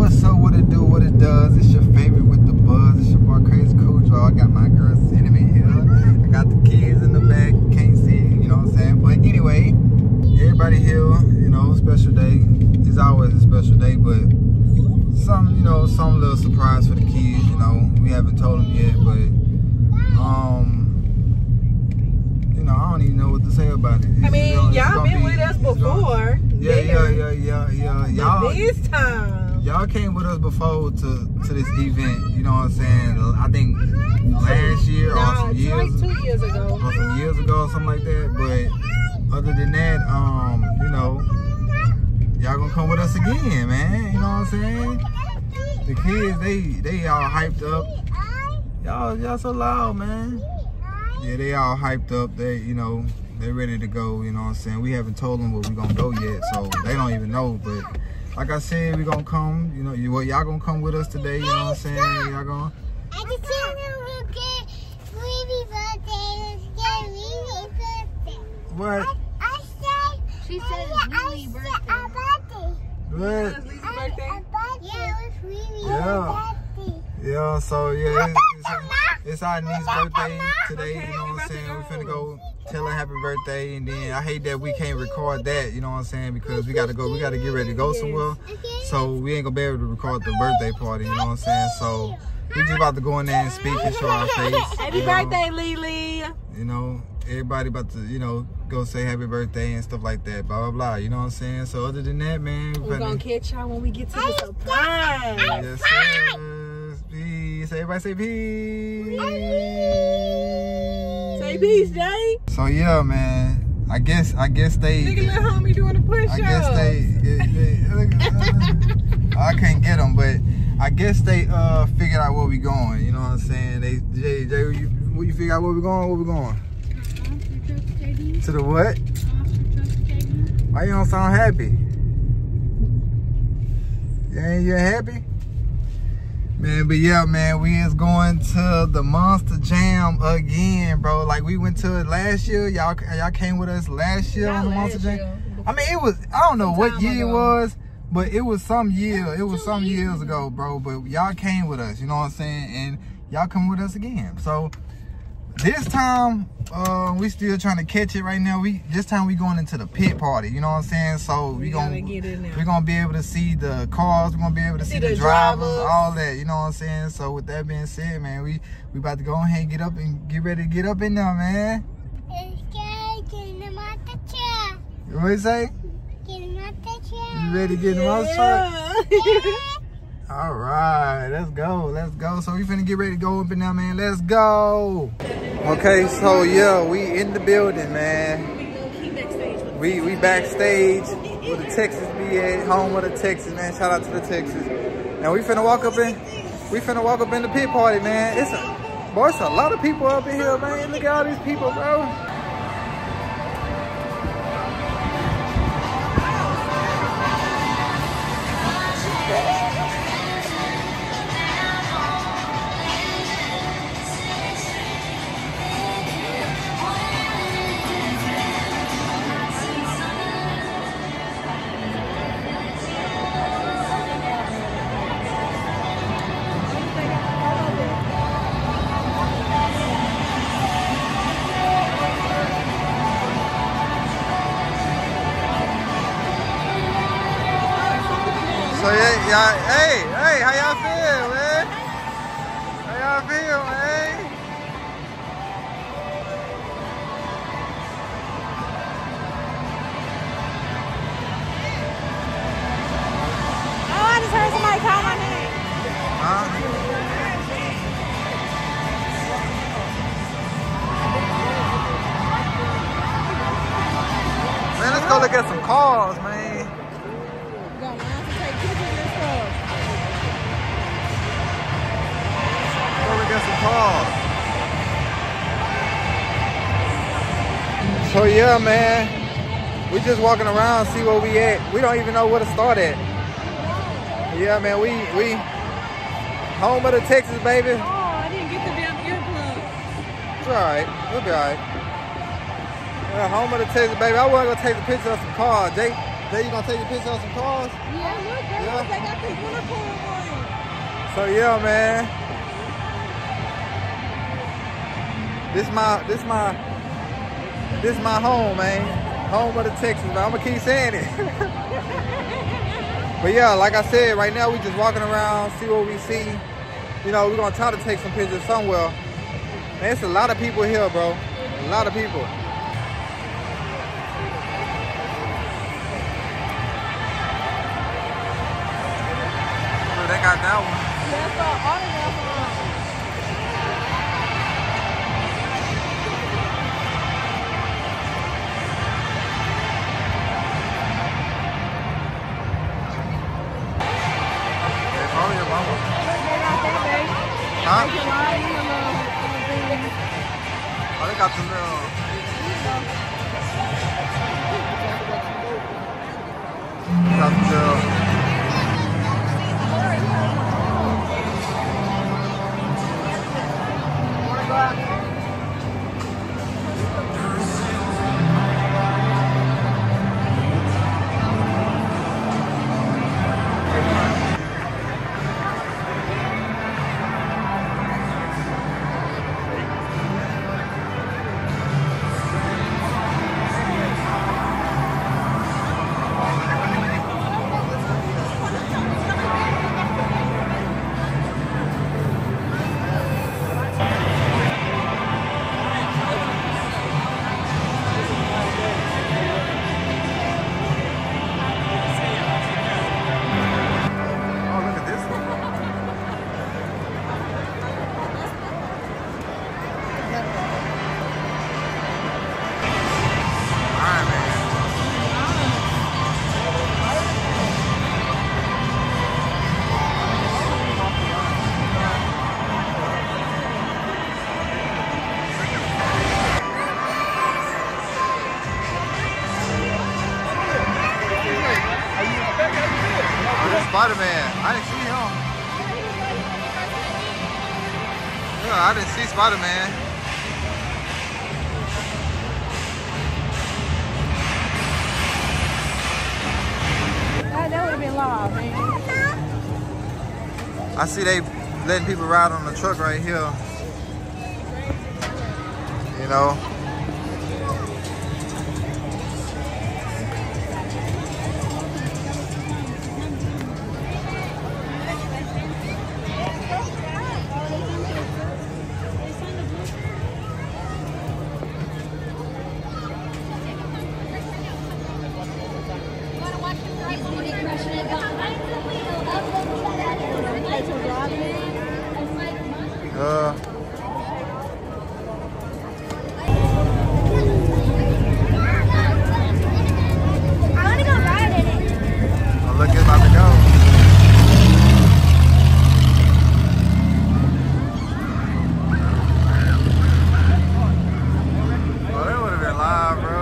What's up, what it do, what it does? It's your favorite with the buzz. It's your boy Crazy Cool Draw. I got my girl sitting me here. I got the kids in the back, can't see, you know what I'm saying? But anyway, everybody here, you know, special day. It's always a special day, but some, you know, some little surprise for the kids, you know. We haven't told them yet, but you know, I don't even know what to say about it. I mean, y'all been with us before. Yeah. Y'all, this time. Y'all came with us before to this event, you know what I'm saying? I think last year or some years, like 2 years ago. Or some years ago or something like that. But other than that, you know, y'all gonna come with us again, man. You know what I'm saying? The kids, they all hyped up. Y'all so loud, man. Yeah, they all hyped up. They, you know, they ready to go, you know what I'm saying? We haven't told them where we gonna go yet, so they don't even know. But like I said, we gonna come, you know, y'all gonna come with us today, you know what I'm saying? Y'all gonna... What? She said it's Lily's birthday. What? It's Lily's birthday? Yeah, it was Lily's birthday. Yeah, so yeah, it's our niece's birthday today, you know what I'm saying? We finna go tell her happy birthday, and then I hate that we can't record that, you know what I'm saying? Because we gotta get ready to go somewhere. So we ain't gonna be able to record the birthday party, you know what I'm saying? So we just about to go in there and speak and show our face. Happy birthday, Lily. You know, everybody about to, you know, go say happy birthday and stuff like that, blah, blah, blah, you know what I'm saying? So other than that, man, we're gonna catch y'all when we get to the surprise. Yes, sir. Peace. Everybody say peace. Say peace, Jay. So yeah, man. I guess they. Look at little homie doing a push-up. I guess I can't get them, but I guess they figured out where we going. You know what I'm saying? Jay, you figure out where we going? Where we going? To the what? Why you don't sound happy? You ain't happy? Man, but yeah, man, we is going to the Monster Jam again, bro. Like, we went to it last year. Y'all came with us last year on the Monster Jam. I mean, it was, I don't know what year it was, but it was some year. It was some years ago, bro. But y'all came with us, you know what I'm saying? And y'all come with us again. So this time, we still trying to catch it right now. This time we going into the pit party, you know what I'm saying? So we're gonna be able to see the cars, we're gonna be able to see the drivers, all that, you know what I'm saying? So with that being said, man, we about to go ahead and get ready to get up in there, man. What you say? You ready to get in the monster truck? All right, let's go. So we finna get ready to go up in there, man. Let's go. Okay, so yeah, we in the building, man. We backstage where the Texas be at, home of the Texas, man. Shout out to the Texas. Now we finna walk up in the pit party, man. It's a lot of people up in here, man. Look at all these people, bro. So yeah, hey, how y'all feel, man? How y'all feel, man? Oh, I just heard somebody call my name. Huh? Man, let's go look at some cars, man. So yeah, man, we just walking around, see where we at. We don't even know where to start at. Yeah, man, we home of the Texas, baby. Oh, I didn't get the damn earplugs. It's all right. We'll be all right. Yeah, home of the Texas, baby. I want to go take a picture of some cars. Jay, you gonna take a picture of some cars? Yeah, look, girl, they got the unicorn. So yeah, man. This my home, man. Home of the Texans, man. I'm gonna keep saying it. But yeah, like I said, right now we just walking around, see what we see. You know, we're gonna try to take some pictures somewhere. Man, it's a lot of people here, bro. A lot of people. Oh, they got that one. That's an autograph one. Oh, your mama. Huh? Oh, they got the little... Got the little... Spider-Man. I didn't see him. Yeah, I didn't see Spider-Man. That would have been live, man. I see they letting people ride on the truck right here. You know. Look, it's about to go. Oh, that would have been live, bro.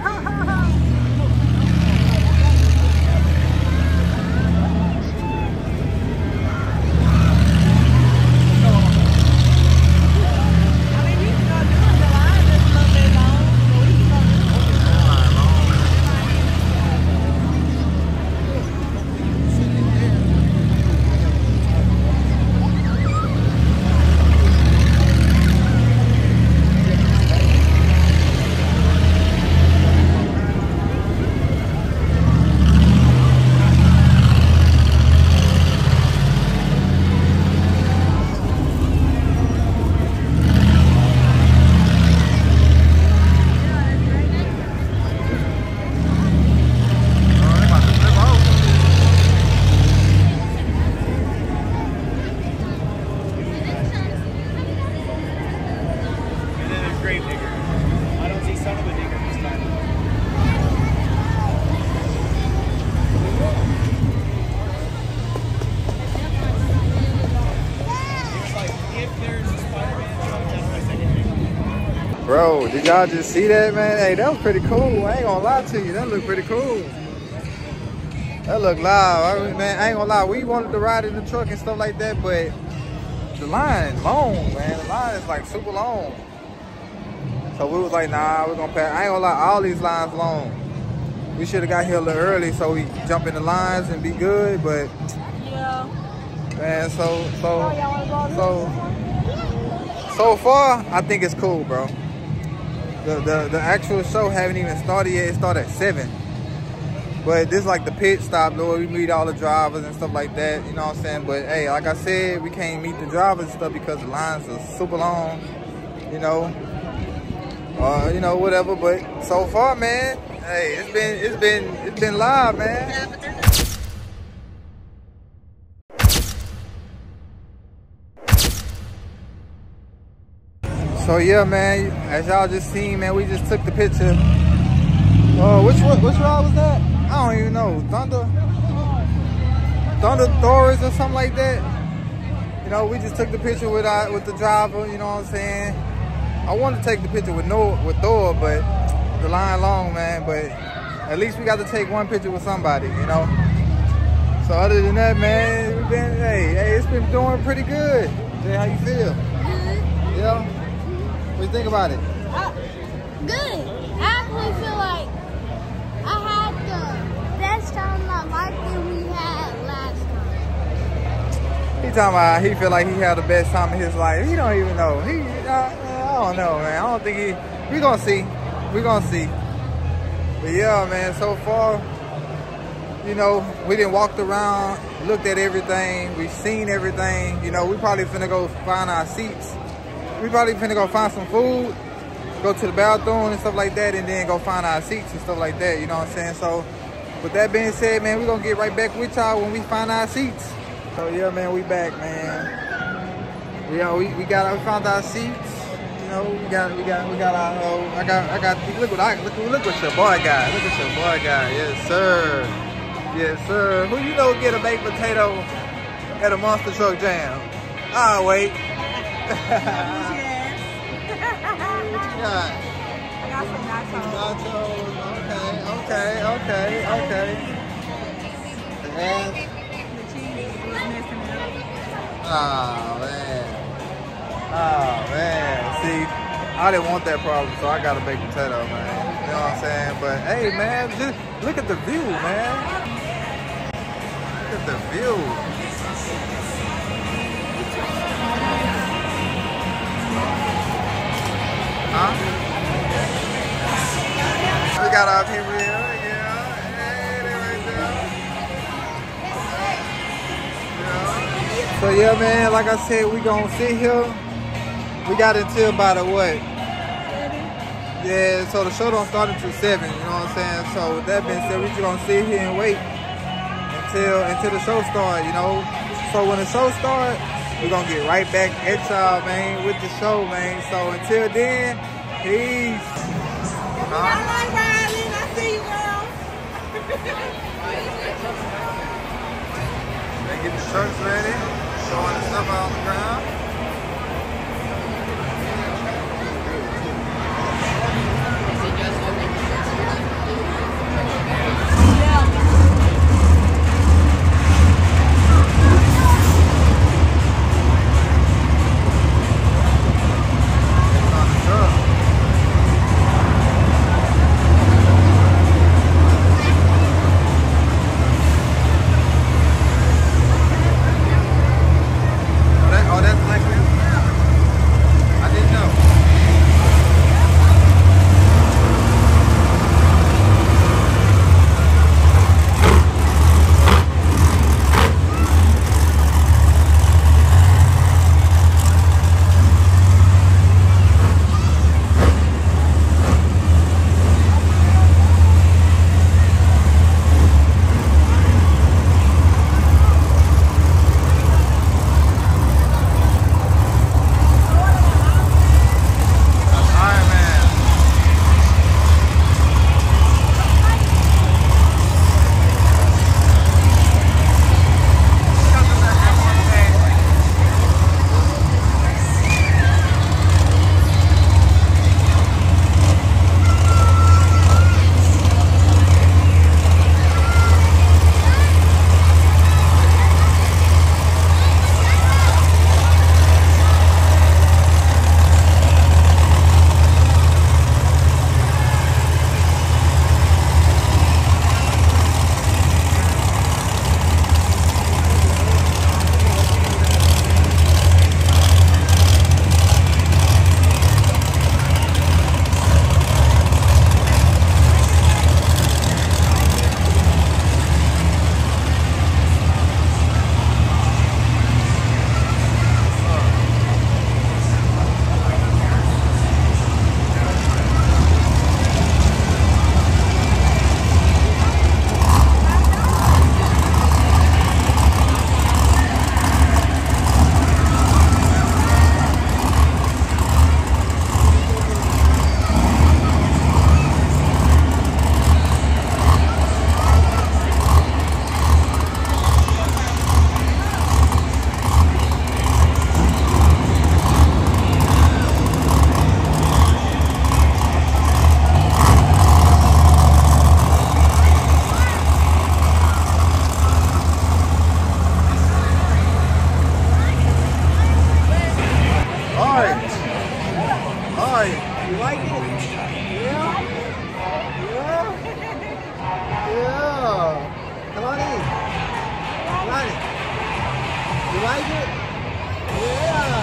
Bro, did y'all just see that, man? Hey, that was pretty cool. I ain't gonna lie to you. That looked pretty cool. That looked live. Man, I ain't gonna lie. We wanted to ride in the truck and stuff like that, but the line long, man. The line is like super long. So we was like, nah, we're gonna pass. I ain't gonna lie, all these lines long. We should have got here a little early so we jump in the lines and be good, but Yeah. Man, so far, I think it's cool, bro. The actual show haven't even started yet. It started at 7. But this is like the pit stop, though. We meet all the drivers and stuff like that, you know what I'm saying? But hey, like I said, we can't meet the drivers and stuff because the lines are super long, you know, whatever. But so far, man, hey, it's been live, man. So yeah, man, as y'all just seen, man, we just took the picture. Which ride was that? I don't even know. Thunder Thor's or something like that. You know, we just took the picture with the driver. You know what I'm saying? I wanted to take the picture with Thor, but the line long, man. But at least we got to take one picture with somebody. You know. So other than that, man, we've been it's been doing pretty good. Jay, how you feel? Good. Yeah. What do you think about it? Good. I actually feel like I had the best time of my life than we had last time. He talking about he feel like he had the best time of his life. He don't even know. I don't know, man. I don't think we gonna see. We gonna see. But yeah, man, so far, you know, we done walked around, looked at everything, we seen everything. You know, we probably finna go find our seats. We probably finna go find some food, go to the bathroom and stuff like that, and then go find our seats and stuff like that, you know what I'm saying? So, with that being said, man, we're gonna get right back with y'all when we find our seats. So, yeah, man, we back, man. We found our seats. You know, we got our, look what your boy got. Look at your boy got. Yes, sir. Yes, sir. Who you know get a baked potato at a Monster Truck Jam? I'll wait. What you got? I got some nachos. Nachos. Okay. And The cheese was messing it up. oh man. See, I didn't want that problem, so I got a baked potato, man. You know what I'm saying? But hey, man, just look at the view, man. Look at the view. Huh? We got our people here, yeah. Hey, they right there. Yeah. So yeah, man, like I said, we gonna sit here. We got until about what? Yeah, so the show don't start until 7, you know what I'm saying? So with that being said, we just gonna sit here and wait until the show starts, you know? So when the show starts, we're gonna get right back at y'all, man, with the show, man. So until then, peace. I like Riley. I see you, girl. They get the shirts ready, showing the stuff out on the ground. Oh, that's like like it? Yeah.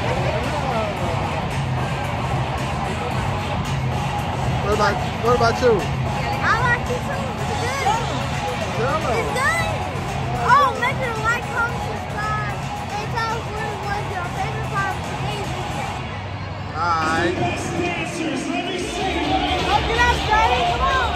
What about you? I like it too. It's good. Jello. It's good. Oh, make sure to like, comment, subscribe, and tell us what was your favorite part of today's video. Alright. Open up, Daddy. Come on,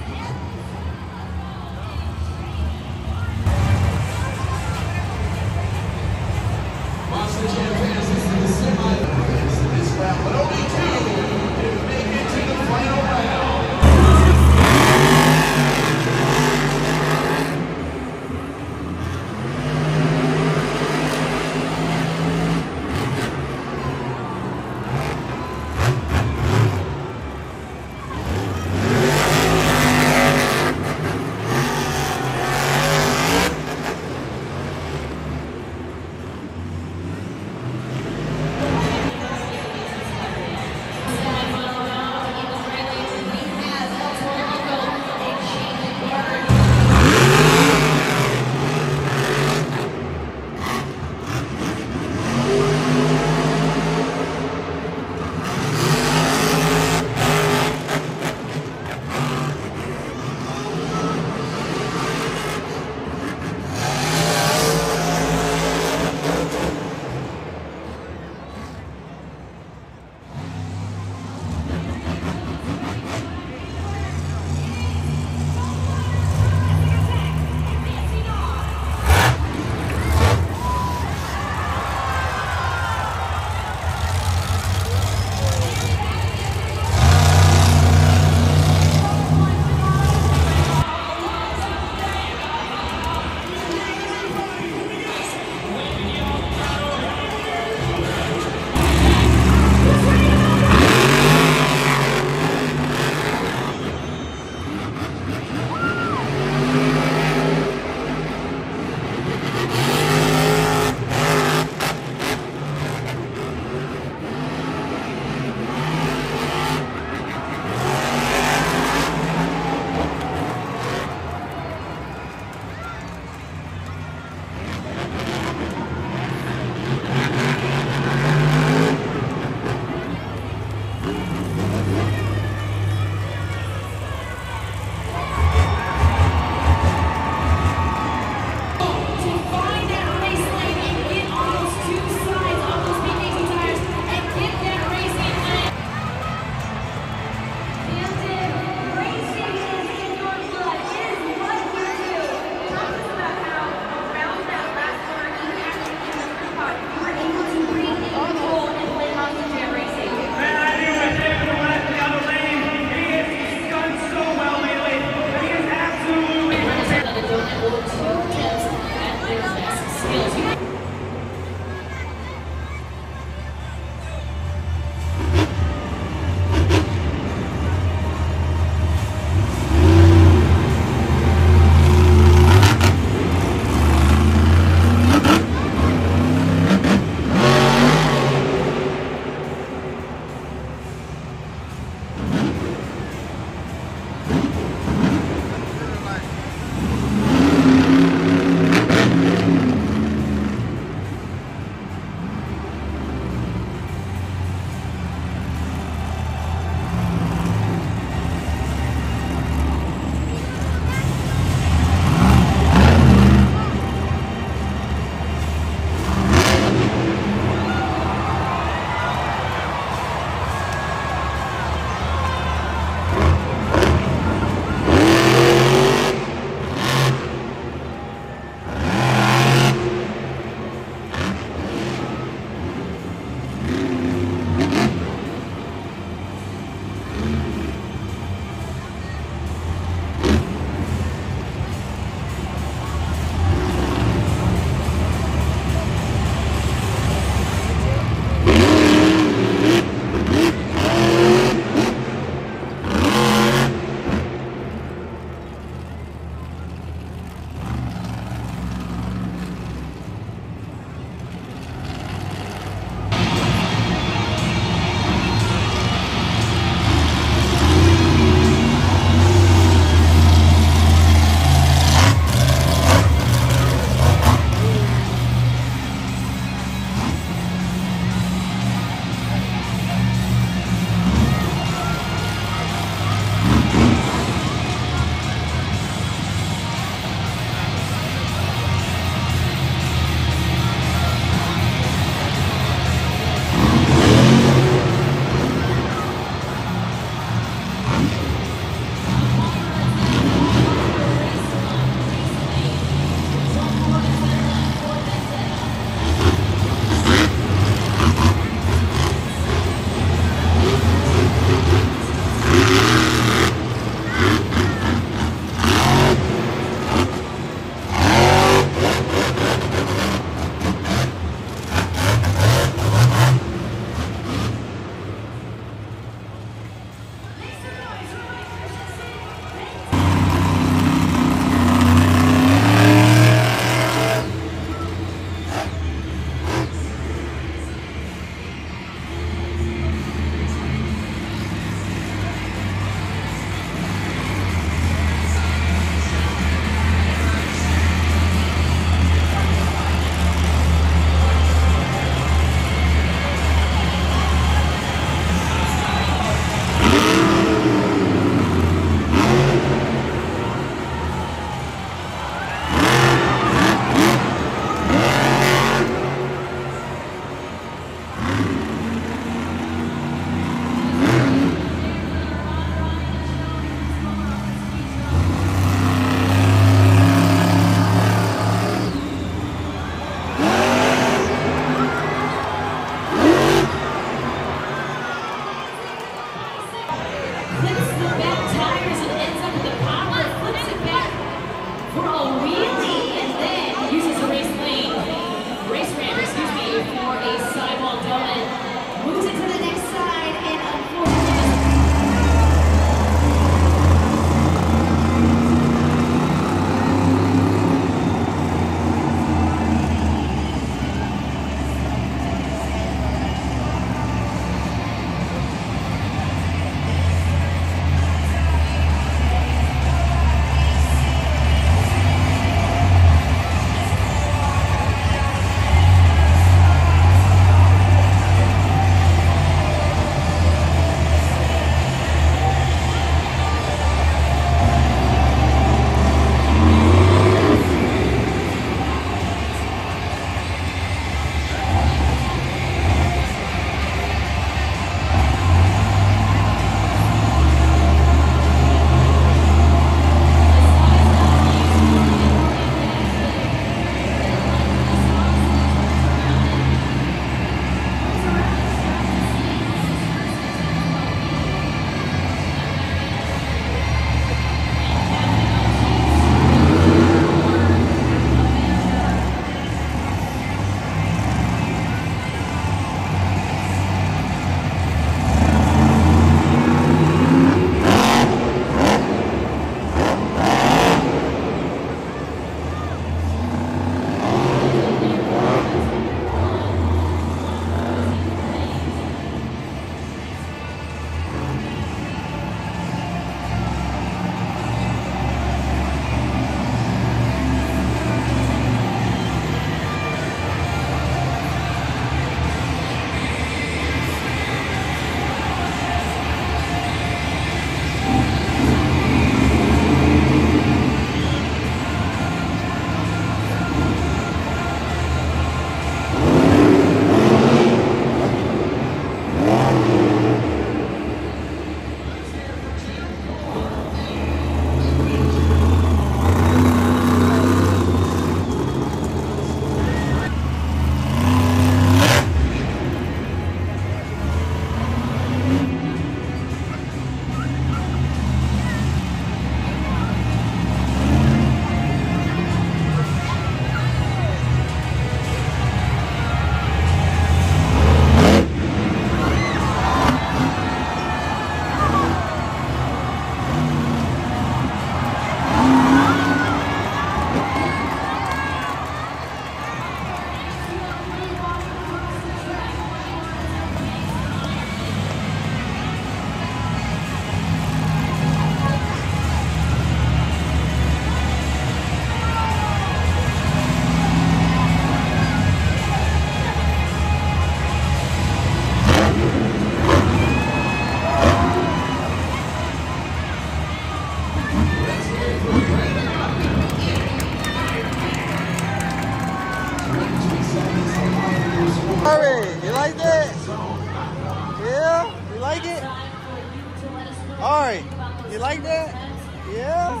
like that? Yeah.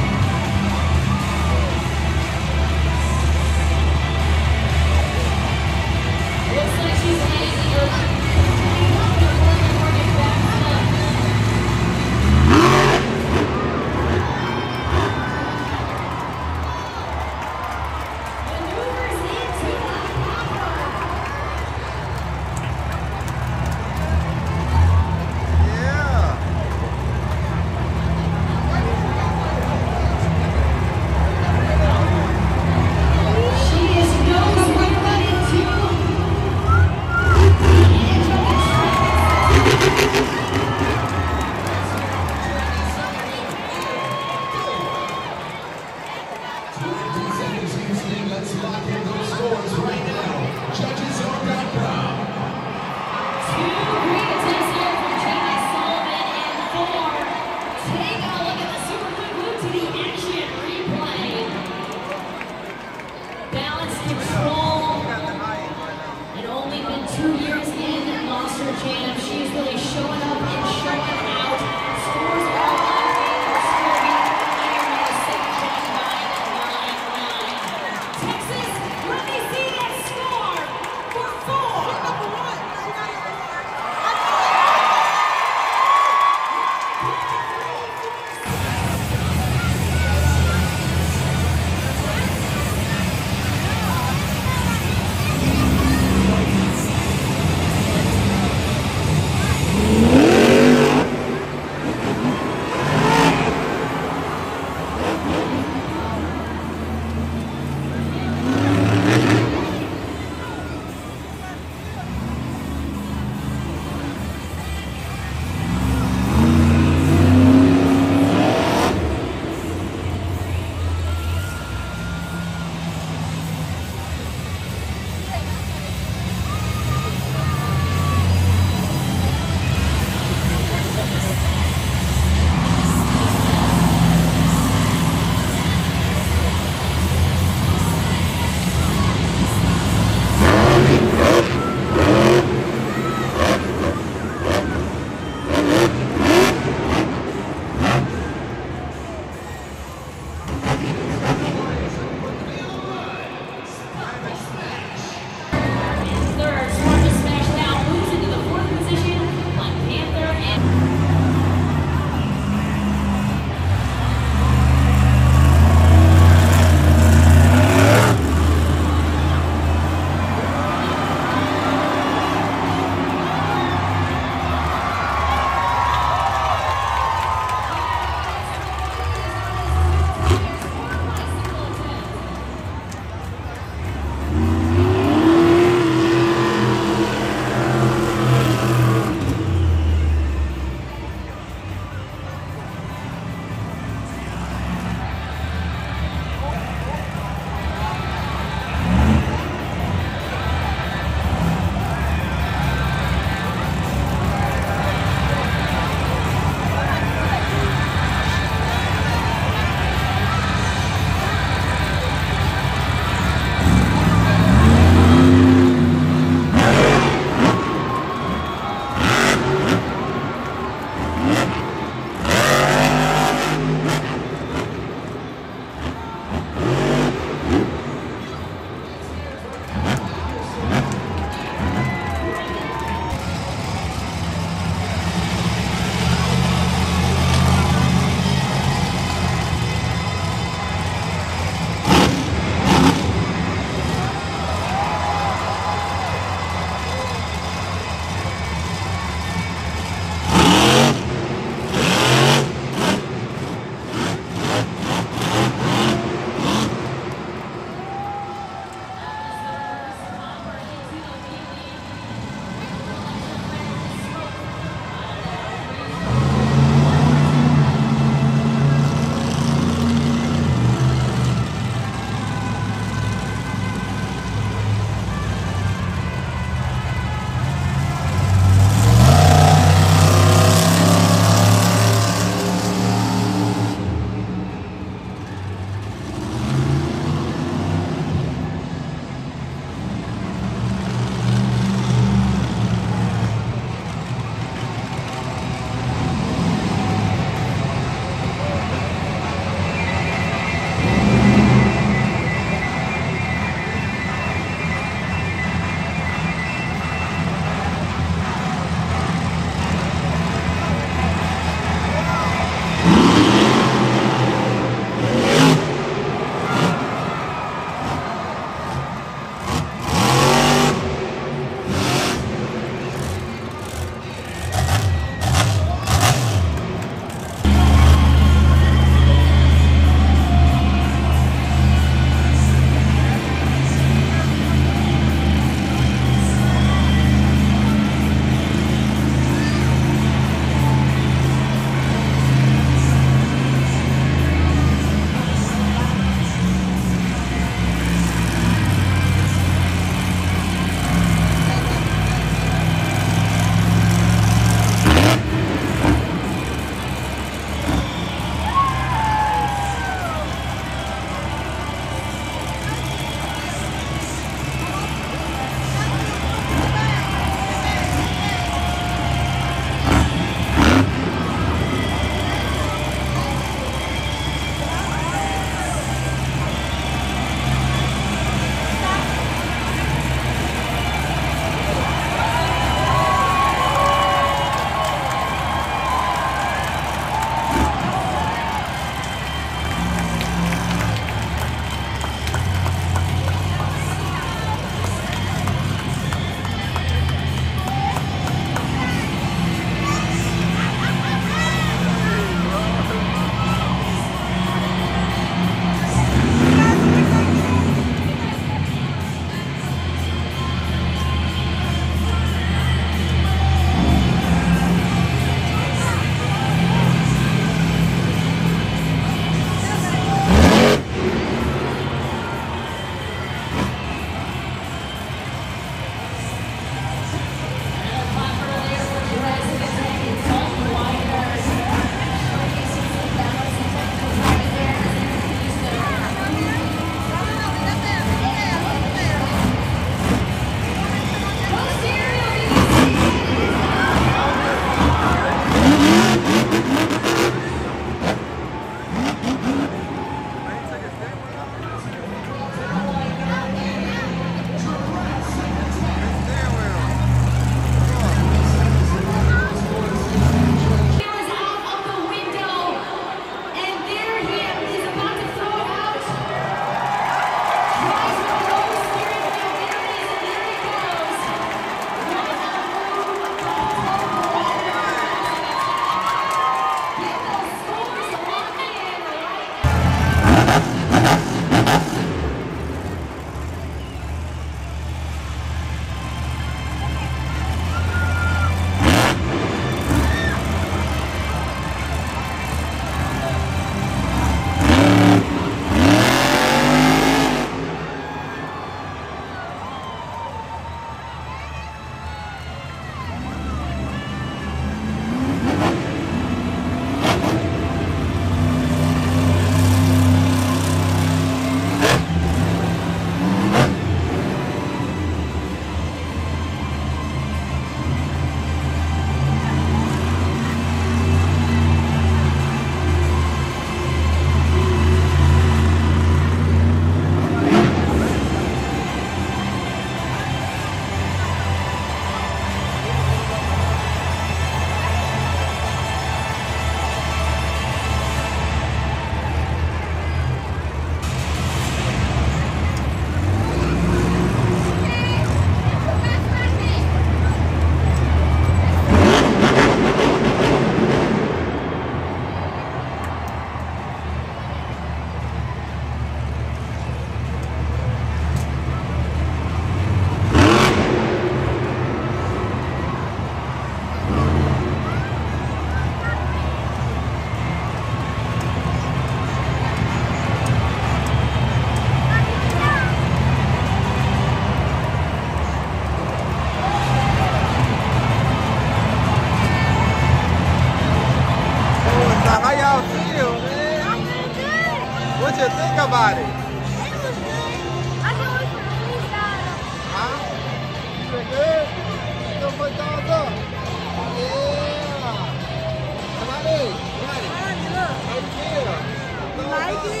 What you think about it? It was good. I know it's from freestyle. Huh? You feel good? Go put thumbs up. Yeah. Somebody. How you feel? You like it?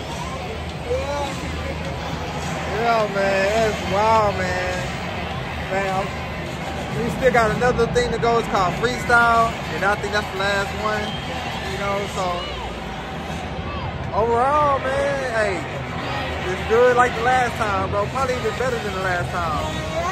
Yeah, man. That's wild, man. Man, we still got another thing to go. It's called freestyle, and I think that's the last one. You know, so overall, man, hey, it's good like the last time, bro. Probably even better than the last time.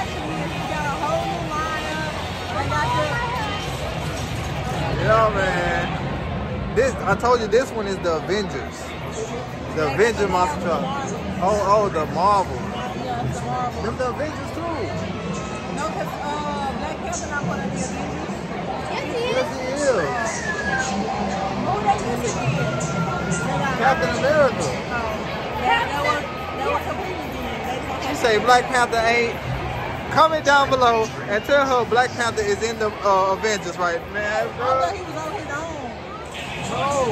Yeah, man. This, I told you, this one is the Avengers. The Avenger monster truck. Oh, the Marvel. Them the Avengers too. No, because Black Panther not part of the Avengers. Yes, he Yes, is. he is. Who they used to be? Captain America. That was completely different. She say Black Panther ain't. Comment down below and tell her Black Panther is in the Avengers, right, man? I thought he was on his own.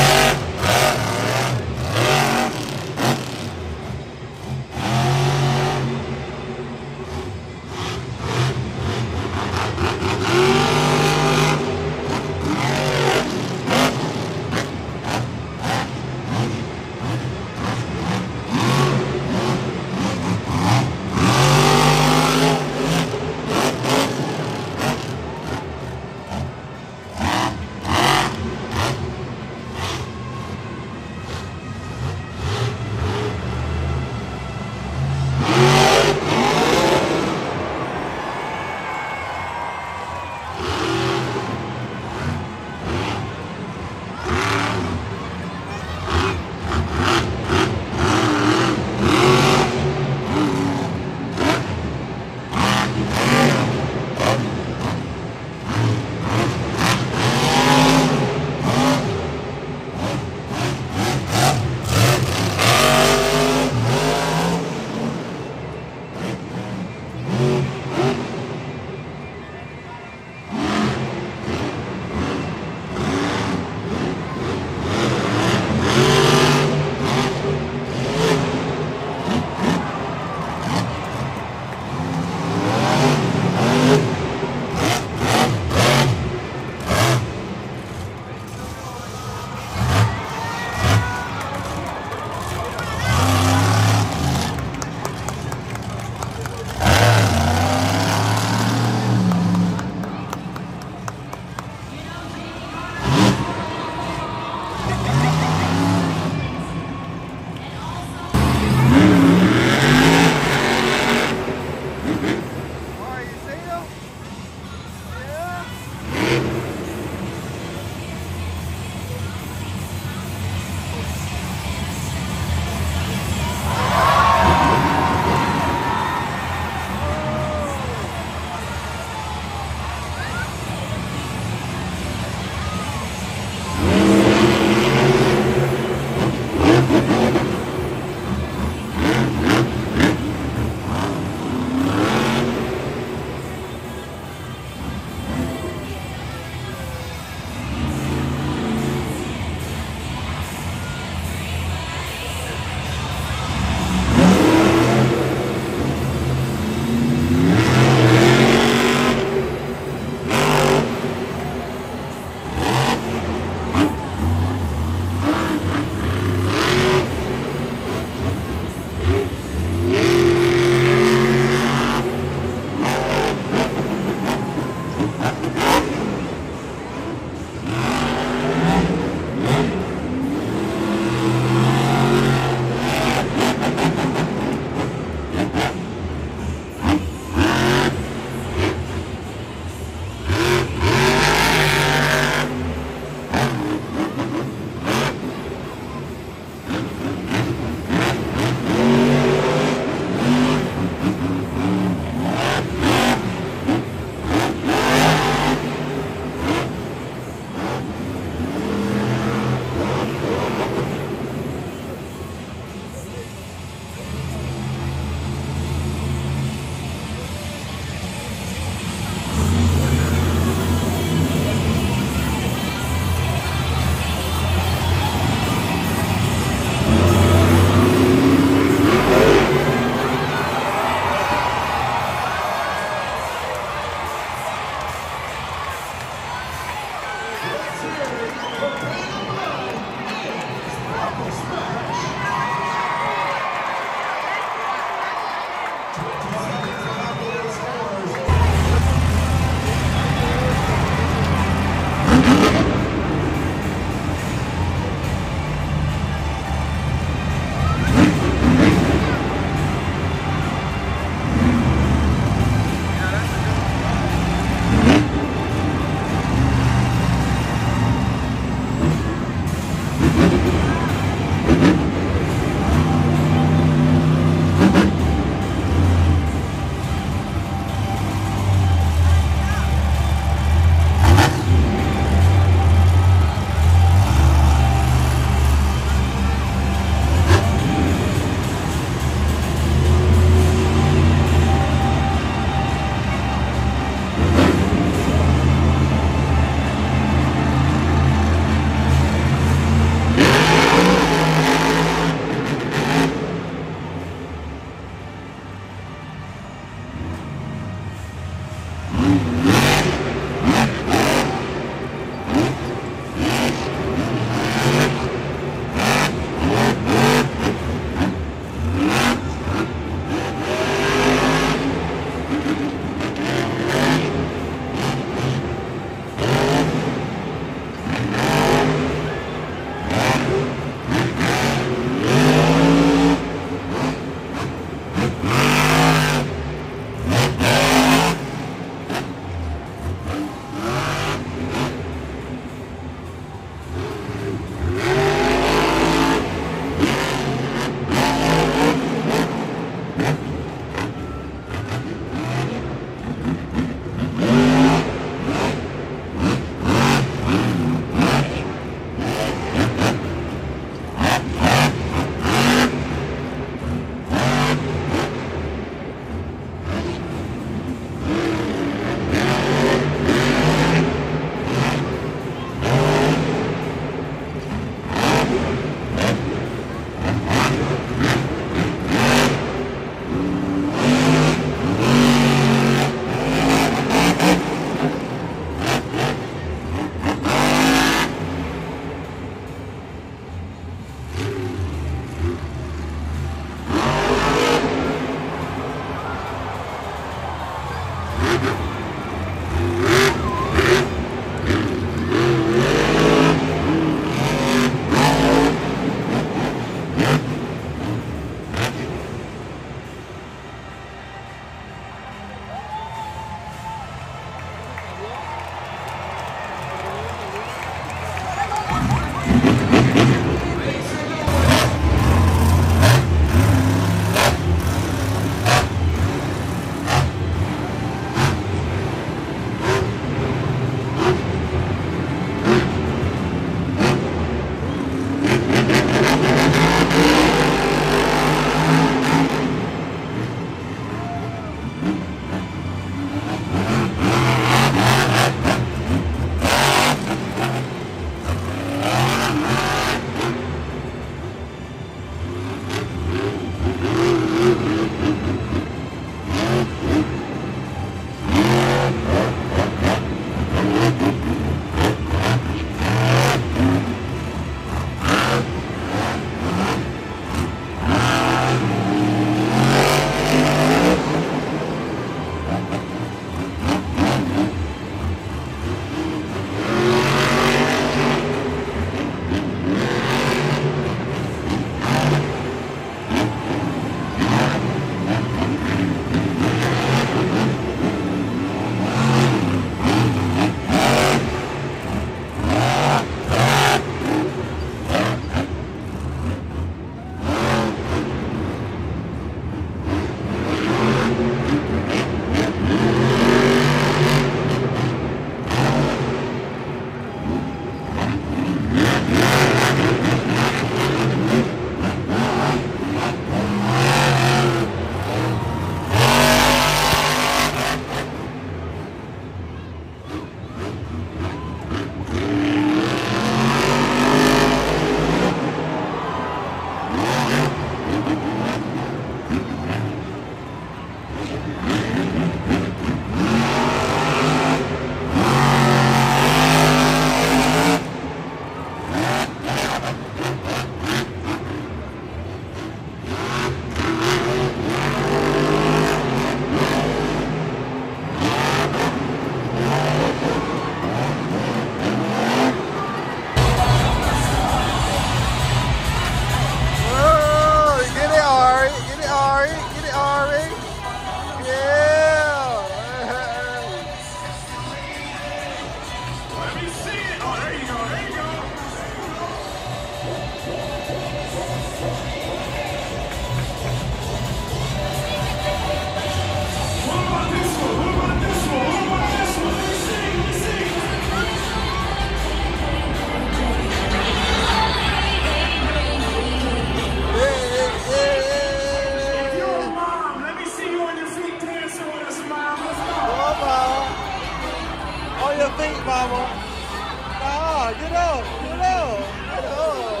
mama. Ah, get up, get up, get up.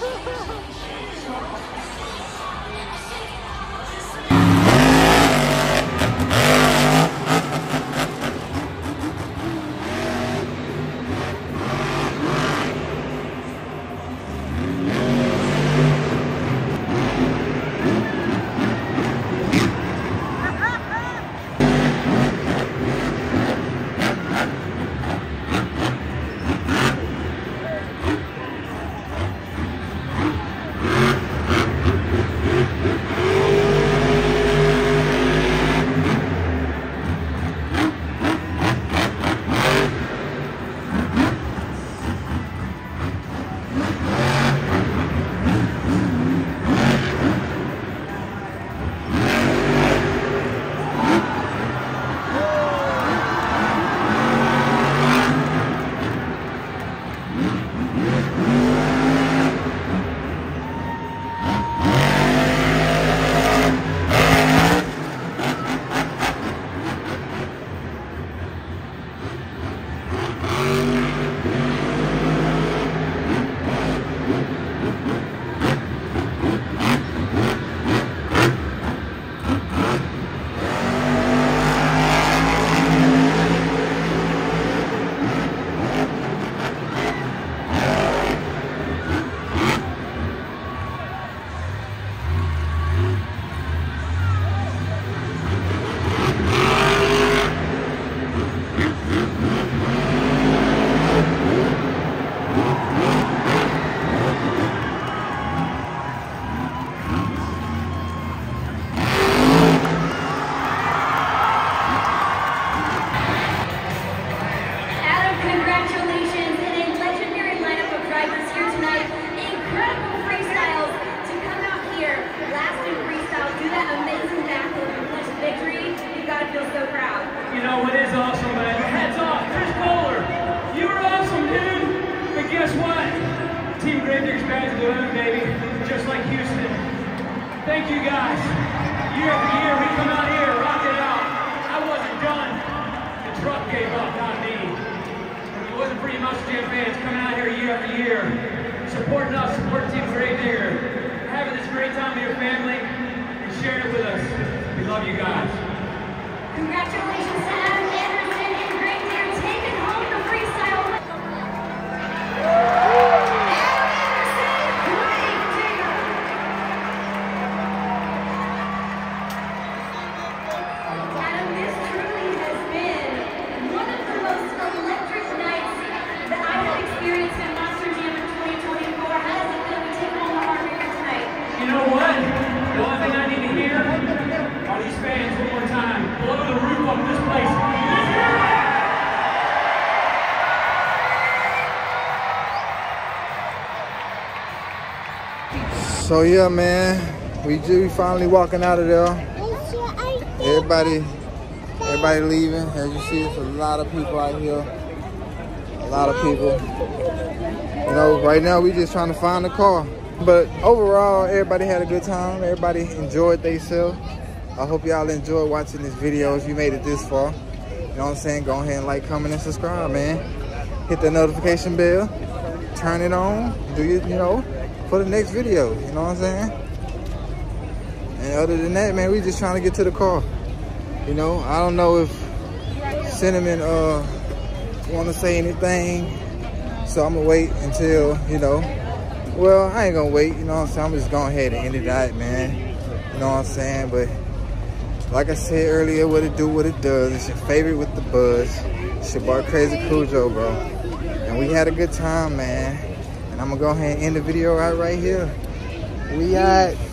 You know what is awesome, man? Heads off, Chris Bowler. You were awesome, dude. But guess what? Team Gravediggers back to the hood, baby. Just like Houston. Thank you guys. Year after year, we come out here, rock it out. I wasn't done. The truck gave up, not me. It wasn't for you Monster Jam fans coming out here year after year, supporting us, supporting Team Gravedigger, having this great time with your family, and sharing it with us. We love you guys. Congratulations to Adam Anderson and Gravedigger taking home the freestyle. Adam, this truly has been one of the most electric nights that I have experienced in Monster Jam in 2024. How does it feel to take home the Heartbreaker tonight? You know what? The only thing I need to hear are these fans one more time. Blow the roof off this place. So yeah, man, we finally walking out of there. Everybody leaving. As you see, it's a lot of people out here. A lot of people. You know, right now we just trying to find a car. But overall, everybody had a good time. Everybody enjoyed themselves. I hope y'all enjoyed watching this video if you made it this far. You know what I'm saying? Go ahead and like, comment, and subscribe, man. Hit the notification bell. Turn it on. Do you know, for the next video. You know what I'm saying? And other than that, man, we just trying to get to the car. You know, I don't know if Cinnamon want to say anything. So I'm going to wait until, you know. Well, I ain't going to wait. You know what I'm saying? I'm just going ahead and end it out, man. You know what I'm saying? But like I said earlier, what it do, what it does. It's your favorite with the buzz. It's your boy Crazy Cujo, bro. And we had a good time, man. And I'm gonna go ahead and end the video right here. We out.